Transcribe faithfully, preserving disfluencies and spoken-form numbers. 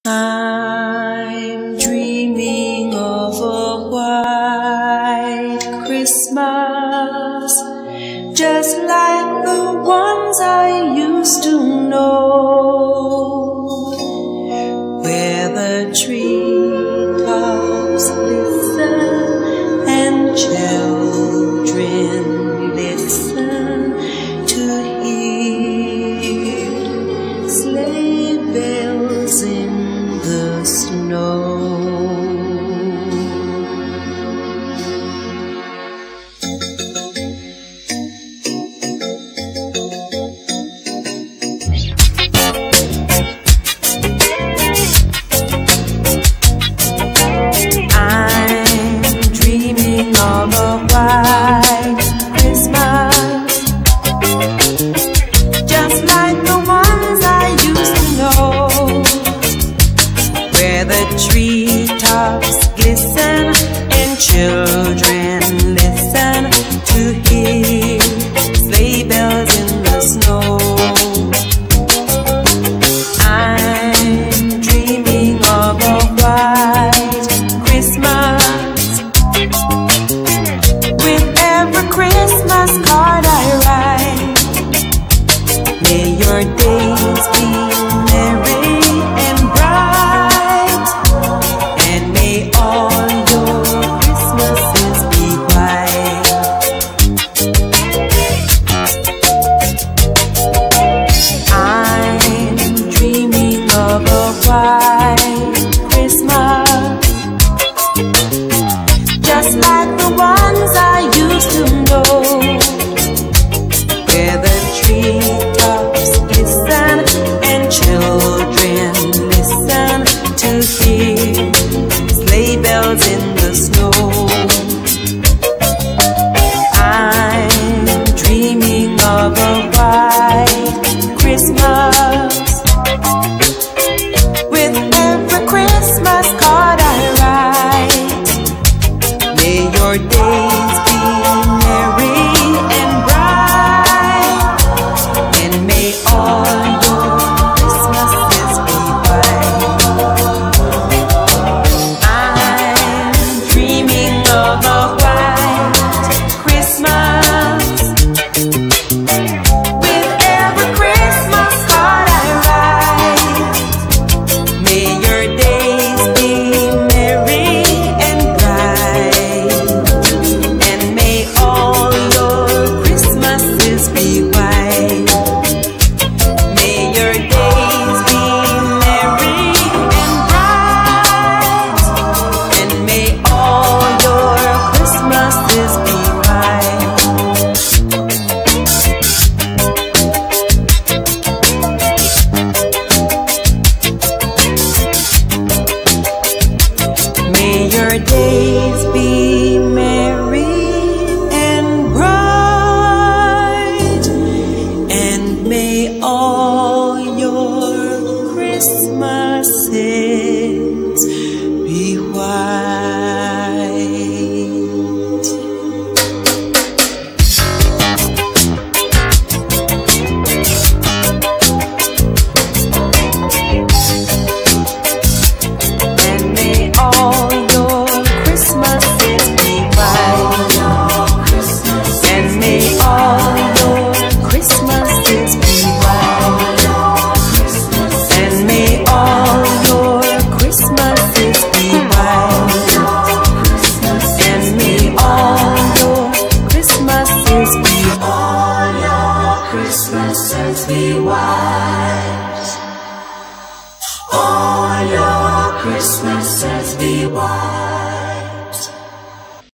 I'm dreaming of a white Christmas, just like the ones I used to know, where the treetops listen and children listen to hear sleigh bells in the snow. Treetops glisten and children listen to hear sleigh bells in the snow. I'm dreaming of a white Christmas. With every Christmas card I write, may your days be merry and bright, and may all your Christmases be white. I'm dreaming of a white Christmas, just like the ones I used to know, where the treetops glisten and children listen to hear sleigh bells in the snow. I'm dreaming of a white Christmas. With every Christmas card I write, may your days be merry and bright, and may all your Christmases be white. I'm dreaming of a white Christmas. With every Christmas card I write, may your days be merry and bright, and may all your Christmases be white. May your days be merry and bright, and may all your Christmases be white. May your days be merry and bright, and may all your Christmases be white. And may all your Christmases be white. And may all your Christmases be white. And may all your Christmases be white. And may all your Christmases be all your Christmases be white.